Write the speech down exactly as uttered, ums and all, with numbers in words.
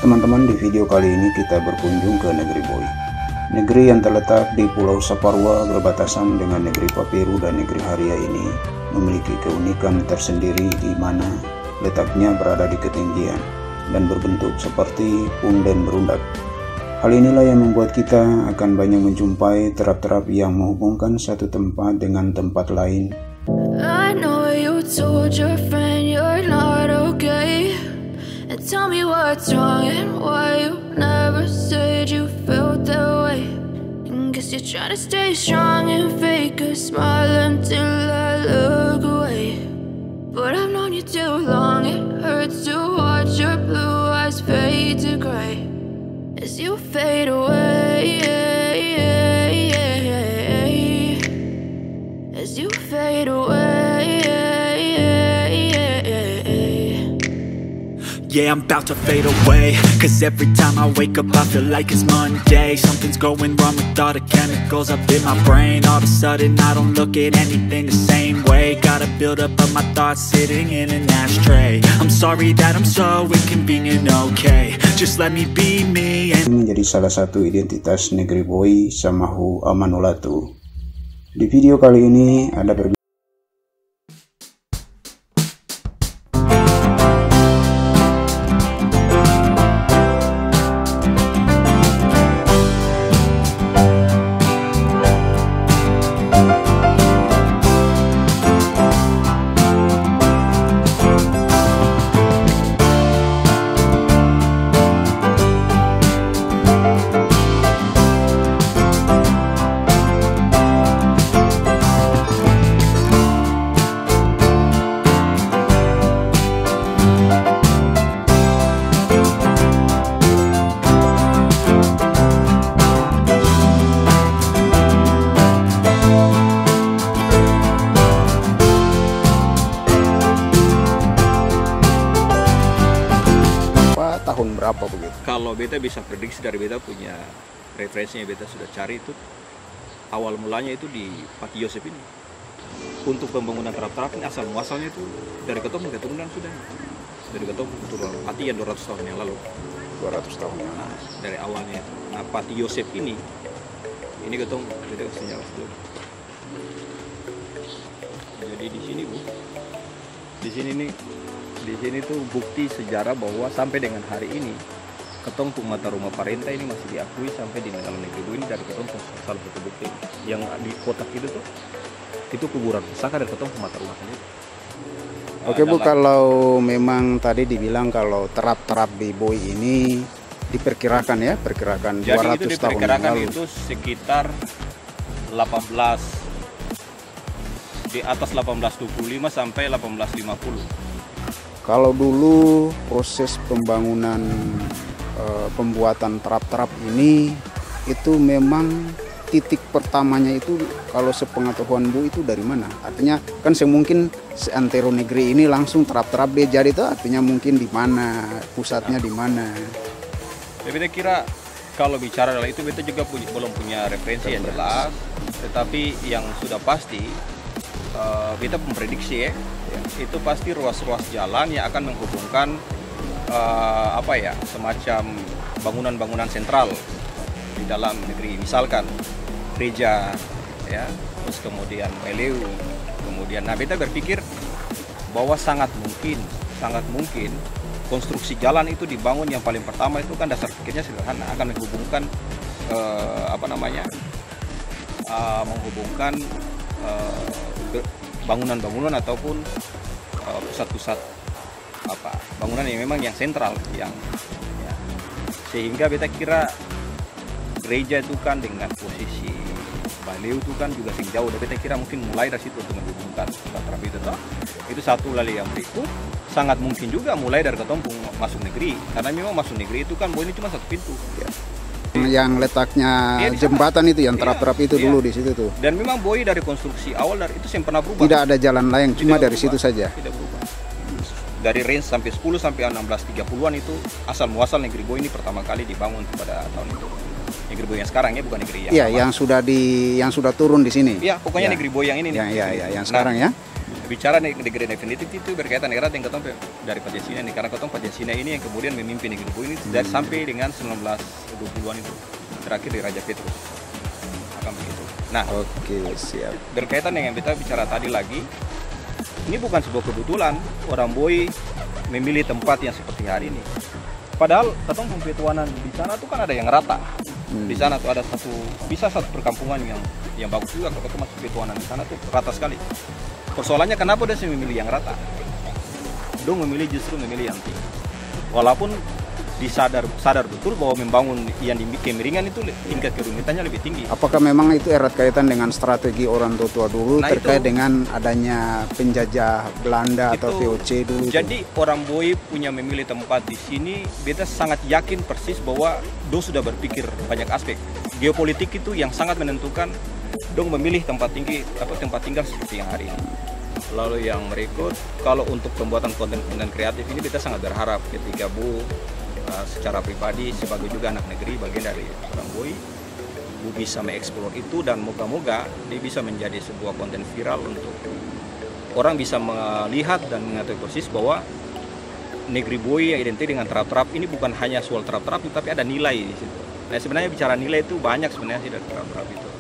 Teman-teman, di video kali ini kita berkunjung ke negeri Boy. Negeri yang terletak di Pulau Saparua berbatasan dengan negeri Papiru dan negeri Haria ini memiliki keunikan tersendiri di mana letaknya berada di ketinggian dan berbentuk seperti punden berundak. Hal inilah yang membuat kita akan banyak menjumpai terap-terap yang menghubungkan satu tempat dengan tempat lain. I know you told your friend you're not okay. And tell me what's wrong and why you never said you felt that way. And guess you're trying to stay strong and fake a smile until I look away. But I've known you too long, it hurts to watch your blue eyes fade to gray as you fade away, as you fade away. Yeah, I'm about to fade away, cause every time I wake up I feel like it's Monday. Something's going wrong with all the chemicals up in my brain. All of a sudden I don't look at anything the same way. Gotta build up of my thoughts sitting in an ashtray. I'm sorry that I'm so inconvenient, okay. Just let me be me and... Ini menjadi salah satu identitas negeri Boy Samahu Amanulatu. Di video kali ini ada berbeda. Tahun berapa begitu? Kalau beta bisa prediksi dari beta punya referensinya, beta sudah cari itu awal mulanya itu di Pati Yosef ini. Untuk pembangunan terap-terap ini asal muasalnya itu dari ketemu keturunan sudah. Dari ketemu keturunan Pati yang dua ratus tahun yang lalu. dua ratus tahun yang lalu. Nah, dari awalnya itu. Nah, Pati Yosef ini ini ketemu beta kasih nyala dulu. Jadi di sini Bu. Di sini nih Di sini tuh bukti sejarah bahwa sampai dengan hari ini ketong mata rumah parenta ini masih diakui sampai di dalam negeri ini dari ketong salah satu bukti yang di kotak itu tuh itu kuburan pusaka dari ketong mata rumah sendiri. Oke Bu, kalau memang tadi dibilang kalau terap-terap di Boy ini diperkirakan ya, perkirakan dua ratus tahun yang lalu. Itu sekitar delapan belas di atas delapan belas dua puluh lima sampai delapan belas lima puluh. Kalau dulu proses pembangunan e, pembuatan terap-terap ini itu memang titik pertamanya itu kalau sepengetahuan Bu itu dari mana? Artinya kan semungkin seantero negeri ini langsung terap-terap dia jadi itu artinya mungkin di mana pusatnya di mana? Ya, beta kira kalau bicara dari itu beta juga punya, belum punya referensi yang jelas, tetapi yang sudah pasti uh, beta memprediksi ya. Itu pasti ruas-ruas jalan yang akan menghubungkan uh, apa ya semacam bangunan-bangunan sentral di dalam negeri, misalkan gereja ya, terus kemudian Meleu, kemudian nah beta berpikir bahwa sangat mungkin sangat mungkin konstruksi jalan itu dibangun yang paling pertama itu kan dasar pikirnya sederhana, akan menghubungkan uh, apa namanya uh, menghubungkan uh, bangunan-bangunan ataupun pusat-pusat uh, apa bangunan yang memang yang sentral yang ya. Sehingga beta kira gereja itu kan dengan posisi Baleu itu kan juga sing jauh, dan beta kira mungkin mulai dari situ untuk menghubungkan terap itu toh. Itu satu lalu yang berikut sangat mungkin juga mulai dari ketompung masuk negeri, karena memang masuk negeri itu kan Boy ini cuma satu pintu ya. Yang letaknya ya, jembatan itu yang terap-terap itu ya, dulu di situ tuh. Dan memang Boy dari konstruksi awal dari itu yang pernah berubah. Tidak ada jalan lain, cuma dari berubah. Situ saja. Tidak berubah. Dari range sampai sepuluh sampai enam belas tiga puluhan itu asal muasal negeri Boy ini pertama kali dibangun pada tahun itu. Negeri Boy yang sekarang ya, bukan negeri yang Iya, yang sudah di yang sudah turun di sini. Iya, pokoknya ya. Negeri Boy yang ini nih. Ya, ya, ya, yang sekarang nah, ya. bicara negeri definitif itu berkaitan erat dengan ketong dari Pancasila nih, karena ketong Pancasila ini yang kemudian memimpin negeri Boy ini dari Hmm. sampai dengan sembilan belas dua puluhan itu terakhir di Raja Petrus akan begitu. Nah, Oke, siap. berkaitan dengan kita bicara tadi lagi, ini bukan sebuah kebetulan orang Boy memilih tempat yang seperti hari ini. Padahal ketong Petuanan di sana tuh kan ada yang rata. Hmm. Di sana tuh ada satu, bisa satu perkampungan yang yang bagus juga kalau ketong masuk Petuanan di sana tuh rata sekali. Persoalannya kenapa dia memilih yang rata? Dong memilih justru memilih yang tinggi. Walaupun disadar sadar betul bahwa membangun yang di Kemiringan itu tingkat kerumitannya lebih tinggi. Apakah memang itu erat kaitan dengan strategi orang tua-tua dulu Nah, terkait itu- dengan adanya penjajah Belanda atau V Itu- O C dulu? itu? Jadi orang Boy punya memilih tempat di sini, beta sangat yakin persis bahwa Dong sudah berpikir banyak aspek. Geopolitik itu yang sangat menentukan Dong memilih tempat tinggi apa tempat tinggal seperti yang hari ini. Lalu yang berikut, kalau untuk pembuatan konten-konten kreatif ini kita sangat berharap ketika Bu uh, secara pribadi sebagai juga anak negeri bagian dari orang Boy, Bu bisa mengeksplor itu dan moga-moga dia bisa menjadi sebuah konten viral untuk orang bisa melihat dan mengetahui persis bahwa negeri Boy yang identik dengan terap-terap ini bukan hanya soal terap-terap tapi ada nilai di situ. Nah sebenarnya bicara nilai itu banyak sebenarnya sih dari terap-terap itu.